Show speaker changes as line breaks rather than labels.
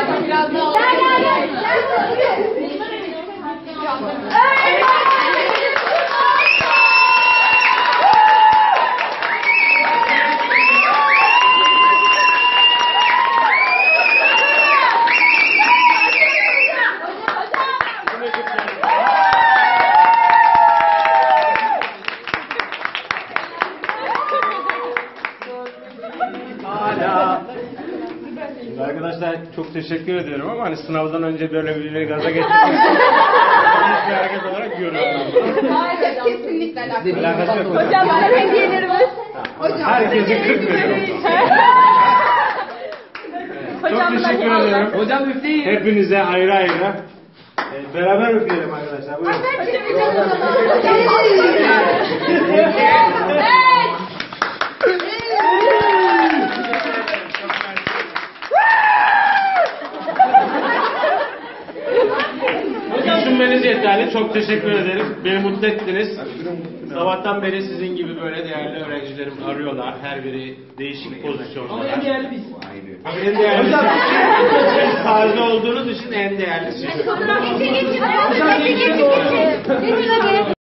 Biraz daha
Arkadaşlar çok teşekkür ediyorum ama hani sınavdan önce böyle bir gaza getirmek bir hareket olarak görüyorum.
Hayır, kesinlikle
Alakası yok.
Hocam bana hediyelerimiz.
Herkese 40 veriyorum. Çok teşekkür ederim.
Hocam üfleyin.
Hepinize ayrı ayrı. Beraber üfleyelim arkadaşlar. Buyurun. Düşünmeniz yeterli. Çok teşekkür ederim. Beni mutlu ettiniz. Sabahtan beri sizin gibi böyle değerli öğrencilerim arıyorlar. Her biri değişik pozisyonda.
Ama en değerli biz.
Tabii en değerli siz taze olduğunuz için en değerli siz.
Hocam,